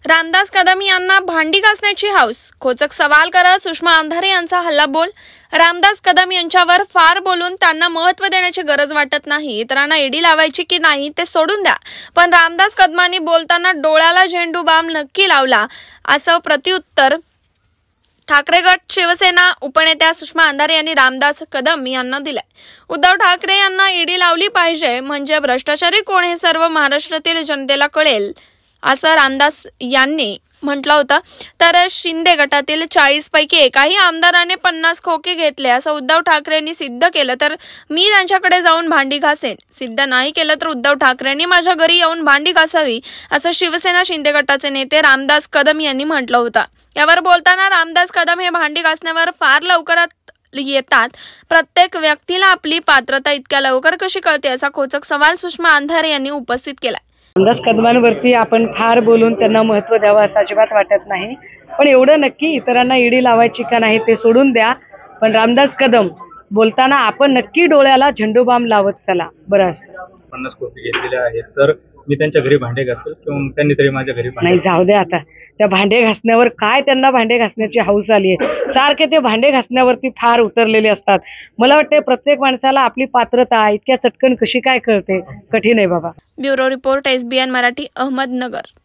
रामदास कदम यांना भांडी घासण्याची हौस. खोचक सवाल करत सुषमा अंधारे यांचा हल्लाबोल. रामदास कदम यांच्यावर फार बोलून त्यांना महत्त्व देण्याची गरज वाटत नाही. इतरांना ईडी लावायची की नाही ते सोडून द्या, पण रामदास कदमांनी बोलताना डोळ्याला झेंडू बाम नक्की लावला, असं प्रत्युत्तर ठाकरे गट शिवसेना उपनेत्या सुषमा अंधारे यांनी रामदास कदम यांना दिलंय. उद्धव ठाकरे यांना ईडी लावली पाहिजे, म्हणजे भ्रष्टाचारी कोण हे सर्व महाराष्ट्रातील जनतेला कळेल, असं रामदास यांनी म्हटलं होतं. तर शिंदे गटातील 40 पैकी एकाही आमदाराने 50 खोके घेतले असं उद्धव ठाकरेंनी सिद्ध केलं तर मी त्यांच्याकडे जाऊन भांडी घासेन. सिद्ध नाही केलं तर उद्धव ठाकरेंनी माझ्या घरी येऊन भांडी घासावी, असं शिवसेना शिंदे गटाचे नेते रामदास कदम यांनी म्हटलं होतं. यावर बोलताना रामदास कदम हे भांडी घासण्यावर फार लवकरात येतात. प्रत्येक व्यक्तीला आपली पात्रता इतक्या लवकर कशी कळते, असा खोचक सवाल सुषमा अंधारे यांनी उपस्थित केला. रामदास कदमांवरती आपण फार बोलून त्यांना महत्त्व द्यावं असं अजिबात वाटत नाही, पण एवढं नक्की इतरांना ईडी लावायची का नाही ते सोडून द्या. पण रामदास कदम बोलताना आपण नक्की डोळ्याला झेंडूबाम लावत चला. बरं असतं 50 कोटी घेतलेले आहेत तर मी त्यांच्या घरी भांडे घासेल किंवा त्यांनी तरी माझ्या घरी नाही. जाऊ दे आता त्या भांडे घासण्यावर काय, त्यांना भांडे घासण्याची हौस आली आहे. सारखे ते भांडे घासण्यावरती फार उतरलेले असतात. मला वाटते प्रत्येक माणसाला आपली पात्रता इतक्या चटकन कशी काय कळते, कठीण आहे बाबा. Bureau report, SBN Marathi, Ahmednagar.